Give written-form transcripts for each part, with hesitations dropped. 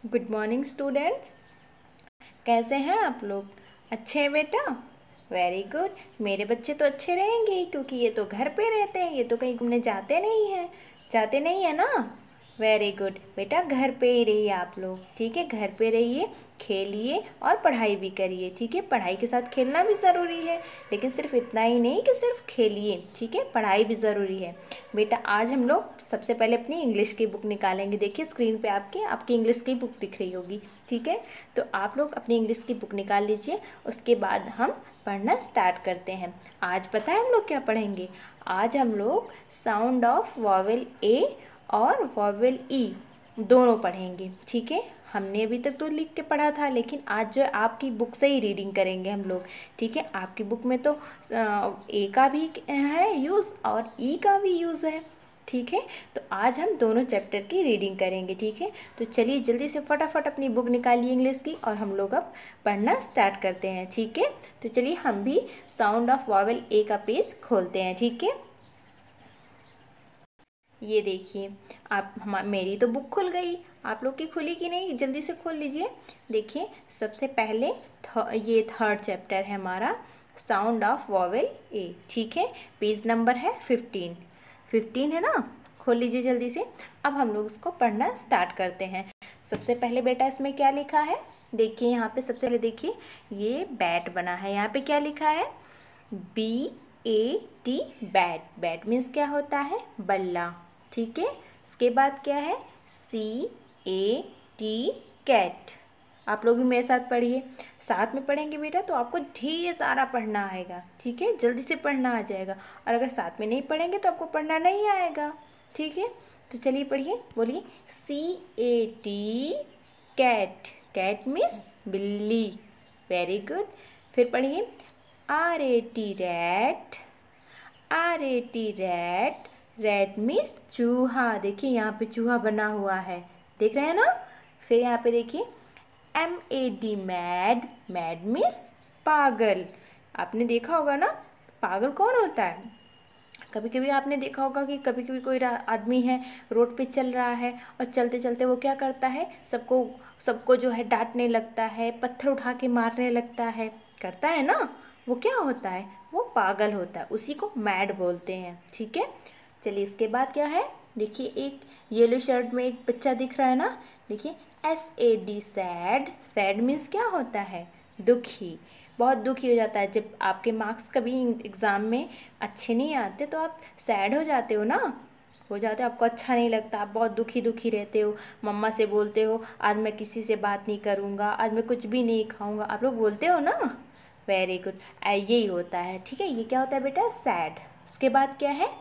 Good morning students. कैसे हैं आप लोग? अच्छे हैं बेटा? Very good. मेरे बच्चे तो अच्छे रहेंगे क्योंकि ये तो घर पे रहते हैं, ये तो कहीं घूमने जाते नहीं है ना। वेरी गुड बेटा, घर पे ही रहिए आप लोग, ठीक है? घर पे रहिए, खेलिए और पढ़ाई भी करिए, ठीक है? पढ़ाई के साथ खेलना भी ज़रूरी है, लेकिन सिर्फ इतना ही नहीं कि सिर्फ खेलिए, ठीक है? पढ़ाई भी ज़रूरी है। बेटा आज हम लोग सबसे पहले अपनी इंग्लिश की बुक निकालेंगे। देखिए स्क्रीन पे आपकी इंग्लिश की बुक दिख रही होगी, ठीक है? तो आप लोग अपनी इंग्लिश की बुक निकाल लीजिए, उसके बाद हम पढ़ना स्टार्ट करते हैं। आज पता है हम लोग क्या पढ़ेंगे? आज हम लोग साउंड ऑफ वॉवेल ए और वॉवेल ई दोनों पढ़ेंगे, ठीक है? हमने अभी तक तो लिख के पढ़ा था, लेकिन आज जो है आपकी बुक से ही रीडिंग करेंगे हम लोग, ठीक है? आपकी बुक में तो ए का भी है यूज़ और ई का भी यूज़ है, ठीक है? तो आज हम दोनों चैप्टर की रीडिंग करेंगे, ठीक है? तो चलिए जल्दी से फटाफट अपनी बुक निकालिए इंग्लिश की और हम लोग अब पढ़ना स्टार्ट करते हैं, ठीक है? तो चलिए हम भी साउंड ऑफ वॉवेल ए का पेज खोलते हैं, ठीक है? ये देखिए, मेरी तो बुक खुल गई, आप लोग की खुली कि नहीं? जल्दी से खोल लीजिए। देखिए सबसे पहले ये थर्ड चैप्टर है हमारा, साउंड ऑफ वॉवेल ए, ठीक है? पेज नंबर है 15 है ना? खोल लीजिए जल्दी से। अब हम लोग उसको पढ़ना स्टार्ट करते हैं। सबसे पहले बेटा इसमें क्या लिखा है? देखिए यहाँ पे सबसे पहले देखिए, ये बैट बना है। यहाँ पे क्या लिखा है? BAT, bat. बैट मीन्स क्या होता है? बल्ला, ठीक है? इसके बाद क्या है? CAT, cat. आप लोग भी मेरे साथ पढ़िए, साथ में पढ़ेंगे बेटा तो आपको ढेर सारा पढ़ना आएगा, ठीक है? जल्दी से पढ़ना आ जाएगा। और अगर साथ में नहीं पढ़ेंगे तो आपको पढ़ना नहीं आएगा, ठीक है? तो चलिए पढ़िए, बोलिए CAT, कैट। कैट मीन्स बिल्ली। Very good. फिर पढ़िए RAT, rat. RAT, rat. Rat means चूहा। देखिए यहाँ पे चूहा बना हुआ है, देख रहे हैं ना? फिर यहाँ पे देखिए MAD, मैड। मैड मीन्स पागल। आपने देखा होगा ना, पागल कौन होता है? कभी कभी आपने देखा होगा कि कभी कभी कोई आदमी है, रोड पे चल रहा है और चलते चलते वो क्या करता है? सबको सबको जो है डांटने लगता है, पत्थर उठा के मारने लगता है, करता है ना? वो क्या होता है? वो पागल होता है, उसी को मैड बोलते हैं, ठीक है? चलिए इसके बाद क्या है? देखिए एक येलो शर्ट में एक बच्चा दिख रहा है ना? देखिए SAD, सैड। सैड मीन्स क्या होता है? दुखी। बहुत दुखी हो जाता है जब आपके मार्क्स कभी एग्ज़ाम में अच्छे नहीं आते तो आप सैड हो जाते हो ना, हो जाते हो, आपको अच्छा नहीं लगता, आप बहुत दुखी दुखी रहते हो, मम्मा से बोलते हो आज मैं किसी से बात नहीं करूँगा, आज मैं कुछ भी नहीं खाऊँगा, आप लोग बोलते हो ना? वेरी गुड, यही होता है, ठीक है? ये क्या होता है बेटा? सैड। उसके बाद क्या है?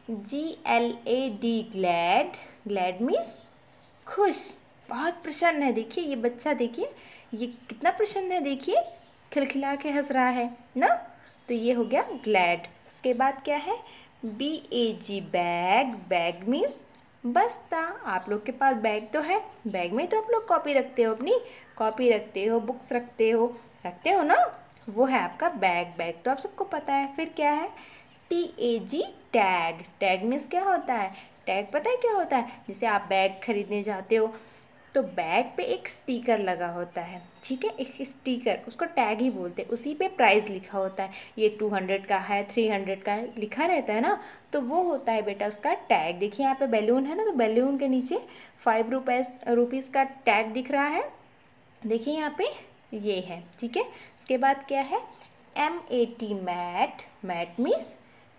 GLAD, glad. ग्लैड मीन्स खुश, बहुत प्रसन्न है। देखिए ये बच्चा, देखिए ये कितना प्रसन्न है, देखिए खिलखिला के हंस रहा है ना? तो ये हो गया ग्लैड। उसके बाद क्या है? BAG, bag. बैग मीन्स बस्ता। आप लोग के पास बैग तो है, बैग में तो आप लोग कॉपी रखते हो, अपनी कॉपी रखते हो, बुक्स रखते हो ना? वो है आपका बैग। बैग तो आप सबको पता है। फिर क्या है? TAG, tag. टैग मीन्स क्या होता है? टैग पता है क्या होता है? जैसे आप बैग खरीदने जाते हो तो बैग पे एक स्टिकर लगा होता है, ठीक है? एक स्टिकर, उसको टैग ही बोलते हैं, उसी पे प्राइस लिखा होता है, ये 200 का है, 300 का है, लिखा रहता है ना? तो वो होता है बेटा उसका टैग। देखिए यहाँ पे बैलून है ना, तो बैलून के नीचे 5 रुपीज़ का टैग दिख रहा है, देखिए यहाँ पे ये है, ठीक है? उसके बाद क्या है? MAT, mat. मैट मीन्स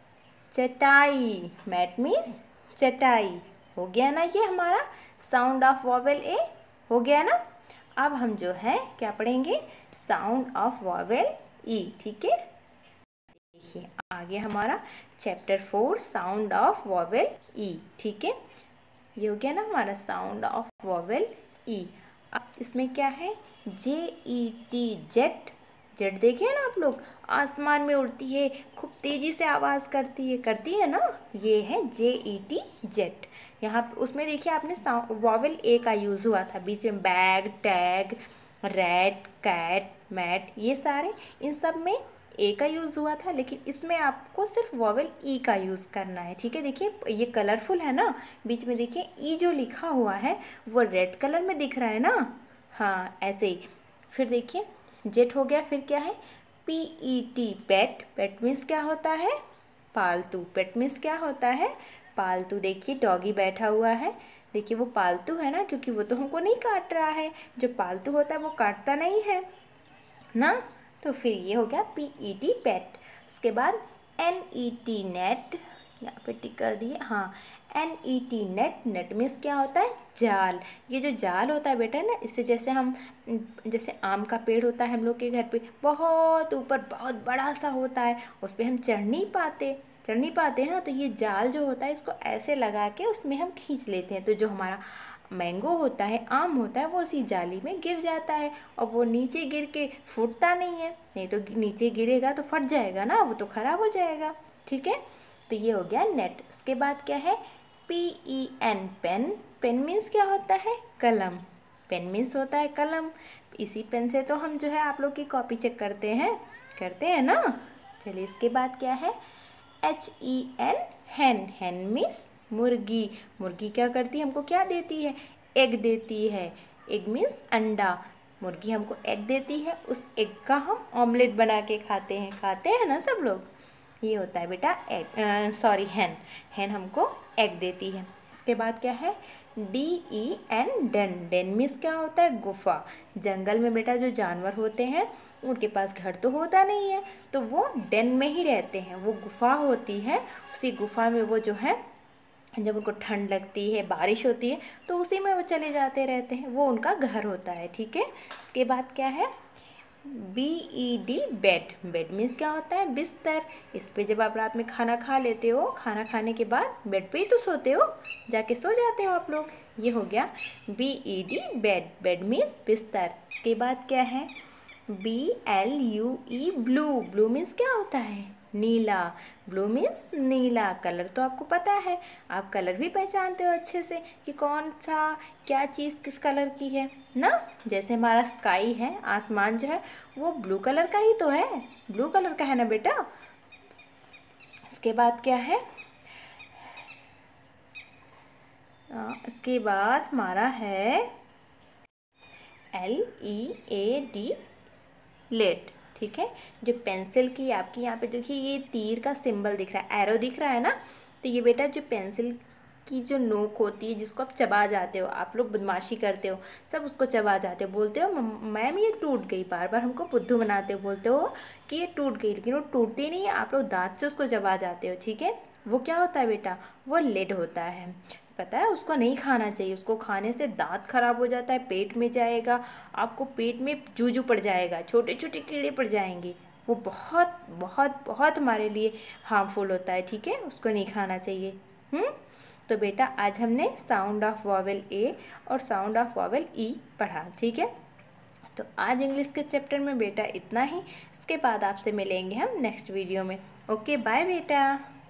चटाई। मैट मीन्स चटाई। हो गया ना ये हमारा साउंड ऑफ वॉवेल ए? हो गया ना? अब हम जो है क्या पढ़ेंगे? साउंड ऑफ वॉवेल ई, ठीक है? देखिए आगे हमारा chapter 4, sound of vowel E, ठीक है? ये हो गया ना हमारा साउंड ऑफ वॉवेल ई। अब इसमें क्या है? JET, jet. जेट देखे ना आप लोग, आसमान में उड़ती है, खूब तेजी से आवाज़ करती है ना? ये है JET, जेट। यहाँ उसमें देखिए आपने वॉवेल ए का यूज़ हुआ था, बीच में bag, tag, rat, cat, mat, ये सारे, इन सब में ए का यूज़ हुआ था, लेकिन इसमें आपको सिर्फ वॉवेल ई का यूज़ करना है, ठीक है। देखिए ये कलरफुल है ना, बीच में देखिए ई जो लिखा हुआ है वो रेड कलर में दिख रहा है ना, हाँ ऐसे ही। फिर देखिए जेट हो गया, फिर क्या है PET पेट, पेट मीन्स क्या होता है पालतू, पेट मीन्स क्या होता है पालतू। देखिए डॉगी बैठा हुआ है, देखिए वो पालतू है ना, क्योंकि वो तो हमको नहीं काट रहा है, जो पालतू होता है वो काटता नहीं है ना। तो फिर ये हो गया PET पेट। उसके बाद NET नेट, यहाँ पे टिक कर दिए, हाँ NET नेट, नेट मीन्स क्या होता है जाल। ये जो जाल होता है बेटा ना, इससे जैसे हम जैसे आम का पेड़ होता है हम लोग के घर पे, बहुत ऊपर बहुत बड़ा सा होता है, उस पर हम चढ़ नहीं पाते हैं ना, तो ये जाल जो होता है इसको ऐसे लगा के उसमें हम खींच लेते हैं, तो जो हमारा मैंगो होता है, आम होता है, वो उसी जाली में गिर जाता है और वो नीचे गिर के फूटता नहीं है, नहीं तो नीचे गिरेगा तो फट जाएगा ना, वो तो ख़राब हो जाएगा, ठीक है। तो ये हो गया नेट। उसके बाद क्या है PEN पेन, पेन मीन्स क्या होता है कलम, पेन मीन्स होता है कलम। इसी पेन से तो हम जो है आप लोग की कॉपी चेक करते हैं ना। चलिए इसके बाद क्या है HEN हैन, हैन मीन्स मुर्गी, मुर्गी क्या करती है हमको क्या देती है एग देती है, एग मीन्स अंडा, मुर्गी हमको एग देती है, उस एग का हम ऑमलेट बना के खाते हैं ना सब लोग। ये होता है बेटा एग, सॉरी हैन, हैन हमको एग देती है। इसके बाद क्या है DEN डेन, डेन मीन्स क्या होता है गुफा। जंगल में बेटा जो जानवर होते हैं उनके पास घर तो होता नहीं है, तो वो डेन में ही रहते हैं, वो गुफा होती है, उसी गुफा में वो जो है जब उनको ठंड लगती है बारिश होती है तो उसी में वो चले जाते रहते हैं, वो उनका घर होता है, ठीक है। इसके बाद क्या है BED बेड, बेड मीन्स क्या होता है बिस्तर। इस पे जब आप रात में खाना खा लेते हो, खाना खाने के बाद बेड पे ही तो सोते हो, जाके सो जाते हो आप लोग। ये हो गया BED बेड, बेड मीन्स बिस्तर। इसके बाद क्या है BLUE ब्लू, ब्लू मीन्स क्या होता है नीला, ब्लू मीन्स नीला। कलर तो आपको पता है, आप कलर भी पहचानते हो अच्छे से कि कौन सा क्या चीज़ किस कलर की है ना। जैसे हमारा स्काई है, आसमान जो है वो ब्लू कलर का ही तो है, ब्लू कलर का है ना बेटा। इसके बाद क्या है इसके बाद हमारा है LEAD लेट, ठीक है। जो पेंसिल की आपकी यहाँ पे देखिए ये तीर का सिंबल दिख रहा है, एरो दिख रहा है ना, तो ये बेटा जो पेंसिल की जो नोक होती है जिसको आप चबा जाते हो, आप लोग बदमाशी करते हो सब उसको चबा जाते हो, बोलते हो मैम ये टूट गई, बार बार हमको बुद्धू बनाते हो, बोलते हो कि ये टूट गई, लेकिन वो टूटती नहीं है, आप लोग दांत से उसको चबा जाते हो, ठीक है। वो क्या होता है बेटा वो लेड होता है, पता है उसको नहीं खाना चाहिए, उसको खाने से दांत खराब हो जाता है, पेट में जाएगा, आपको पेट में जूजू पड़ जाएगा, छोटे छोटे कीड़े पड़ जाएंगे, वो बहुत बहुत बहुत हमारे लिए हार्मफुल होता है, ठीक है, उसको नहीं खाना चाहिए। तो बेटा आज हमने साउंड ऑफ वॉवेल ए और साउंड ऑफ वॉवेल ई पढ़ा, ठीक है। तो आज इंग्लिश के चैप्टर में बेटा इतना ही, इसके बाद आपसे मिलेंगे हम नेक्स्ट वीडियो में। ओके बाय बेटा।